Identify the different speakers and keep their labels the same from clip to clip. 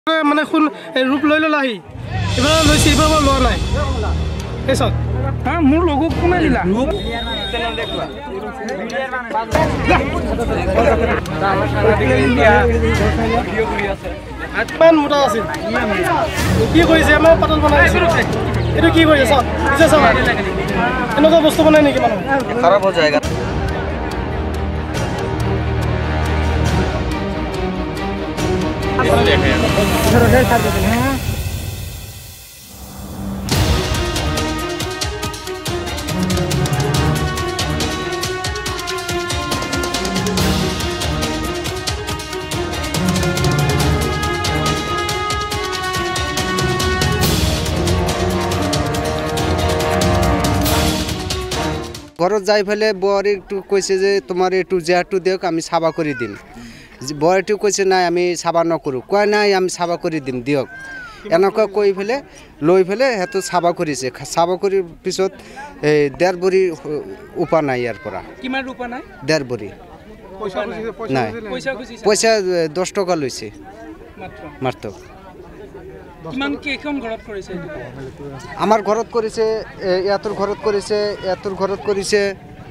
Speaker 1: মানে শুন ৰূপ লৈ ললাহি এবাৰ লৈছে এবাৰ লোৱা নাই এসত হ্যাঁ মোৰ লগো কোনে দিলা ৰূপ মান মোটা আছে কি কৰিছে আমাৰ পাতল বনাইছে এটো কি কৰিছে সব বুঝছ সব এনেকুৱা বস্তু বনাই নেকি মানুহ खराब हो जाएगा
Speaker 2: ঘৰত যাই ফেলে বৰেটো কৈছে যে তোমাৰ এটু জেহাটো দিয়ক আমি সাবা কৰি দিম বৰেটো কৈছে নাই আমি সাবা নকৰো কয় নাই আমি সাবা কৰি দিম দিয়ক এনেকুৱা কৈ ফেলে লৈ ফেলে হেতু সাবা কৰিছে সাবা কৰি পিছত দেৰ বৰি উপা নাই ইয়াৰ পৰা
Speaker 1: কিমান ৰূপা নাই
Speaker 2: দেৰ বৰি নাই পইচা 10 টকা লৈছে মাত্ৰ
Speaker 1: কিমান কেখন ঘৰত কৰিছে
Speaker 2: আমাৰ ঘৰত কৰিছে ইয়াতৰ ঘৰত কৰিছে ইয়াতৰ ঘৰত কৰিছে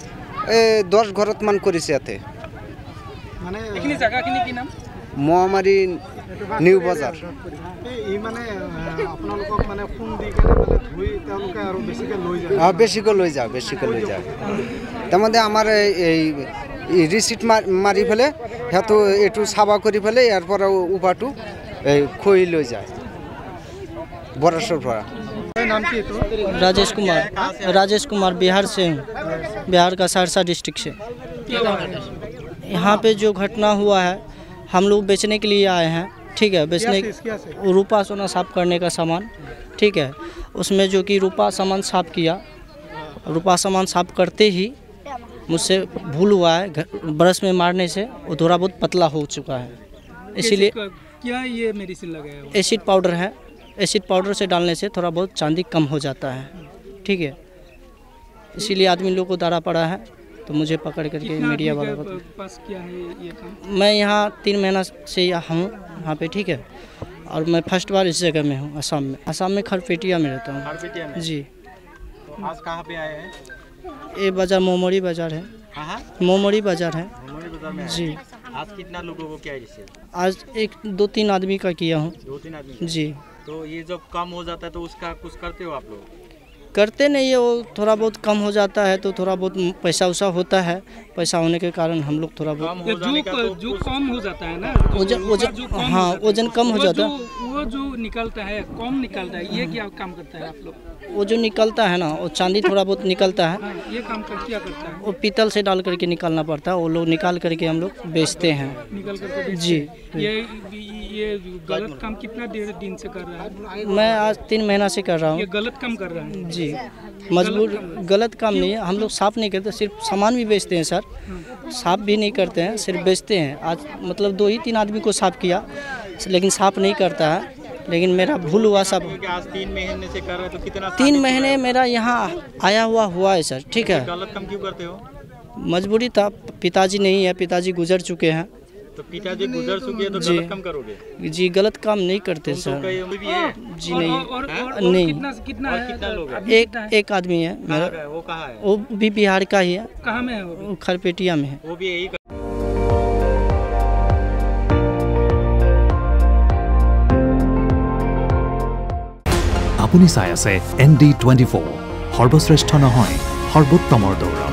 Speaker 2: 10 ঘৰত মান কৰিছে ইয়াতে
Speaker 1: মানে এখিনি জায়গাখিনি কি নাম
Speaker 2: মোমাৰি নিউ বাজাৰ
Speaker 1: এই মানে আপোনালোকক মানে ফোন দি কেনে মানে ধুই তেওঁলোকে আৰু বেছিকৈ লৈ যায় বেছিকৈ লৈ যায় তাৰমানে আমাৰ এই ৰিসিট মাৰি ফেলে হেতু এটু সাবা কৰি ফেলে ইয়াৰ পৰা উপাটো খই লৈ যায় बरसर भरा नाम की तो
Speaker 3: राजेश कुमार बिहार से हूँ बिहार का सहरसा डिस्ट्रिक्ट से यहाँ पे जो घटना हुआ है हम लोग बेचने के लिए आए हैं ठीक है बेचने रूपा सोना साफ करने का सामान ठीक है उसमें जो कि रूपा सामान साफ किया रूपा सामान साफ करते ही मुझसे भूल हुआ है ब्रश में मारने से वो थोड़ा बहुत पतला हो चुका है इसीलिए
Speaker 1: क्या ये मेडिसिन लगाया
Speaker 3: एसिड पाउडर है एसिड पाउडर से डालने से थोड़ा बहुत चांदी कम हो जाता है ठीक है इसीलिए आदमी लोग को दारा पड़ा है तो मुझे पकड़ करके मीडिया वालों को
Speaker 1: पास किया है ये काम
Speaker 3: मैं यहाँ 3 महीना से हूँ यहाँ पे ठीक है और मैं फर्स्ट बार इस जगह में हूँ असम में खरपेटिया में रहता हूँ जी
Speaker 1: आज कहाँ पे आए हैं
Speaker 3: ये बाज़ार मोमोरी बाज़ार है मोमोरी बाज़ार है जी
Speaker 1: आज कितना लोगों को किया इससे
Speaker 3: आज 1-2-3 आदमी का किया हूँ
Speaker 1: 2-3 आदमी
Speaker 3: जी
Speaker 1: तो ये जब कम हो जाता है तो उसका कुछ करते हो आप लोग
Speaker 3: करते नहीं है वो थोड़ा बहुत कम हो जाता है तो थोड़ा बहुत पैसा उसा होता है पैसा होने के कारण हम लोग थोड़ा बहुत
Speaker 1: जो कम हो जाता है ना
Speaker 3: वजन हाँ वजन कम हो जाता है
Speaker 1: वो जो निकलता है कम निकलता है ये क्या काम करता है आप लोग
Speaker 3: वो जो निकलता है ना वो चांदी थोड़ा बहुत निकलता है
Speaker 1: ये काम क्या करता है
Speaker 3: वो पीतल से डाल करके निकालना पड़ता है वो लोग निकाल करके हम लोग बेचते हैं
Speaker 1: निकाल करके
Speaker 3: जी
Speaker 1: ये गलत काम कितना दिन से कर रहा है
Speaker 3: मैं आज 3 महीना से कर रहा हूँ
Speaker 1: ये गलत काम कर रहा है
Speaker 3: जी मजबूर गलत काम नहीं है हम लोग साफ नहीं करते सिर्फ सामान भी बेचते हैं सर साफ भी नहीं करते हैं सिर्फ बेचते हैं आज मतलब 2-3 आदमी को साफ किया लेकिन साफ नहीं करता है लेकिन मेरा भूल हुआ सब
Speaker 1: आज 3 महीने से कर रहे तो कितना
Speaker 3: 3 महीने मेरा यहाँ आया हुआ है सर ठीक है
Speaker 1: गलत काम क्यों करते हो
Speaker 3: मजबूरी था पिताजी नहीं है पिताजी गुजर चुके हैं
Speaker 1: तो पिताजी गुजर चुके हैं तो गलत काम करोगे
Speaker 3: जी गलत काम नहीं करते सर जी नहीं नहीं
Speaker 1: कितना लोग
Speaker 3: एक आदमी है मेरा
Speaker 1: वो कहाँ है
Speaker 3: वो भी बिहार का ही है
Speaker 1: कहाँ में है वो
Speaker 3: खरपेटिया में है
Speaker 1: वो भी यही
Speaker 4: আপুনি চাই আছে ND24 সৰ্বশ্ৰেষ্ঠ নহয় সৰ্বোত্তমৰ দৌৰ